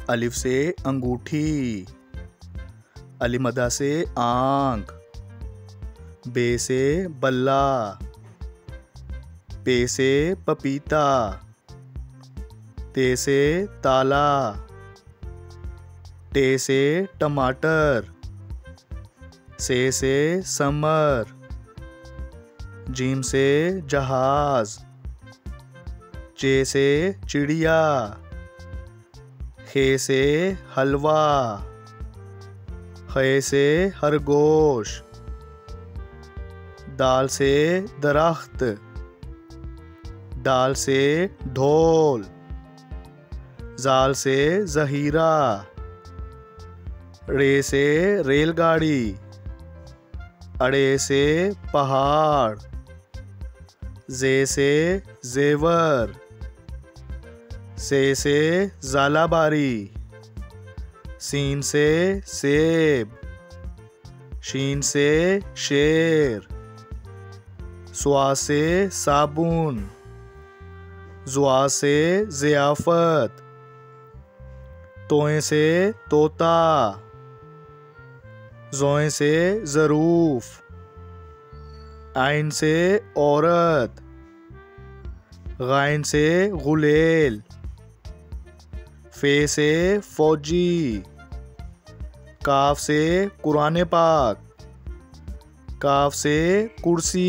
अलिफ से अंगूठी, अलिमदा से आंख, बे से बल्ला, पे से पपीता, ते से ताला, टे से टमाटर, से समर, जीम से जहाज, चे से चिड़िया, खे से हलवा, खे से खरगोश, दाल से दरख्त, दाल से ढोल, जाल से जहीरा, रे से रेलगाड़ी, अड़े से पहाड़, जे से जेवर, से ज़ालाबारी, सीन से सेब, शीन से शेर, स्वा से साबुन, जुआ से ज़ियाफ़त, तोए से तोता, ज़ोए से ज़रूफ़, आइन से औरत, गाइन से गुलेल, फे से फौजी, काफ से कुरान पाक, काफ से कुर्सी,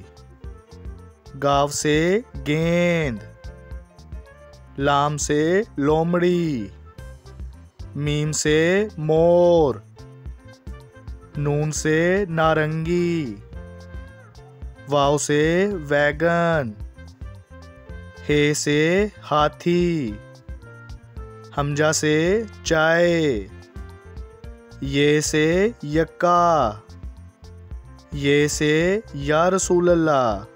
गाव से गेंद, लाम से लोमड़ी, मीम से मोर, नून से नारंगी, वाव से वैगन, हे से हाथी, हमजा से चाय, ये से यक्का, ये से या रसूल अल्लाह।